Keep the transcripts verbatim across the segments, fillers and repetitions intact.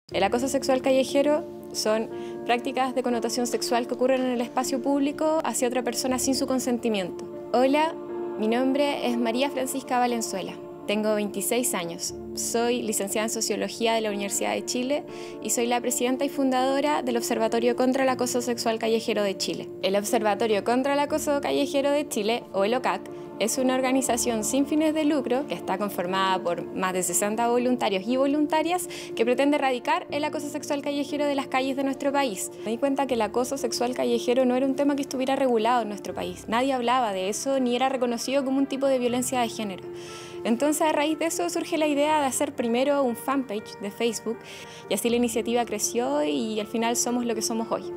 El acoso sexual callejero son prácticas de connotación sexual que ocurren en el espacio público hacia otra persona sin su consentimiento. Hola, mi nombre es María Francisca Valenzuela, tengo veintiséis años, soy licenciada en Sociología de la Universidad de Chile y soy la presidenta y fundadora del Observatorio contra el Acoso Sexual Callejero de Chile. El Observatorio contra el Acoso Callejero de Chile, o el O C A C, es una organización sin fines de lucro que está conformada por más de sesenta voluntarios y voluntarias que pretende erradicar el acoso sexual callejero de las calles de nuestro país. Me di cuenta que el acoso sexual callejero no era un tema que estuviera regulado en nuestro país. Nadie hablaba de eso ni era reconocido como un tipo de violencia de género. Entonces, a raíz de eso surge la idea de hacer primero un fanpage de Facebook y así la iniciativa creció y al final somos lo que somos hoy.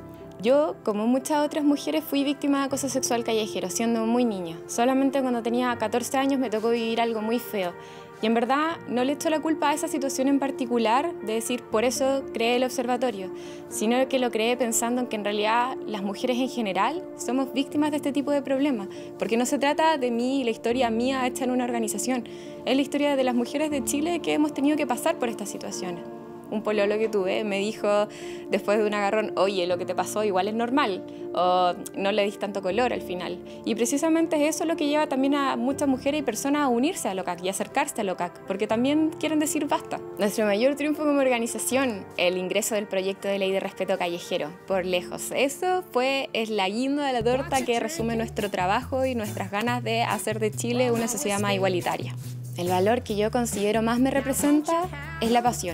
Yo, como muchas otras mujeres, fui víctima de acoso sexual callejero siendo muy niña. Solamente cuando tenía catorce años me tocó vivir algo muy feo. Y en verdad no le echo la culpa a esa situación en particular de decir por eso creé el observatorio, sino que lo creé pensando en que en realidad las mujeres en general somos víctimas de este tipo de problemas. Porque no se trata de mí, la historia mía hecha en una organización. Es la historia de las mujeres de Chile que hemos tenido que pasar por estas situaciones. Un pololo que tuve me dijo después de un agarrón, oye, lo que te pasó igual es normal, o no le diste tanto color al final. Y precisamente eso es lo que lleva también a muchas mujeres y personas a unirse al O C A C y acercarse al O C A C, porque también quieren decir basta. Nuestro mayor triunfo como organización, el ingreso del proyecto de ley de respeto callejero, por lejos. Eso fue, es la guinda de la torta que resume nuestro trabajo y nuestras ganas de hacer de Chile una sociedad más igualitaria. El valor que yo considero más me representa es la pasión.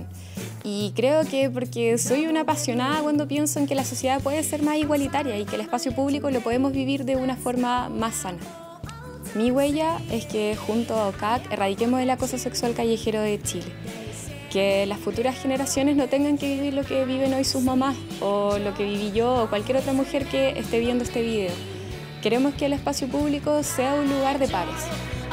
Y creo que porque soy una apasionada cuando pienso en que la sociedad puede ser más igualitaria y que el espacio público lo podemos vivir de una forma más sana. Mi huella es que junto a O C A C erradiquemos el acoso sexual callejero de Chile. Que las futuras generaciones no tengan que vivir lo que viven hoy sus mamás o lo que viví yo o cualquier otra mujer que esté viendo este video. Queremos que el espacio público sea un lugar de pares.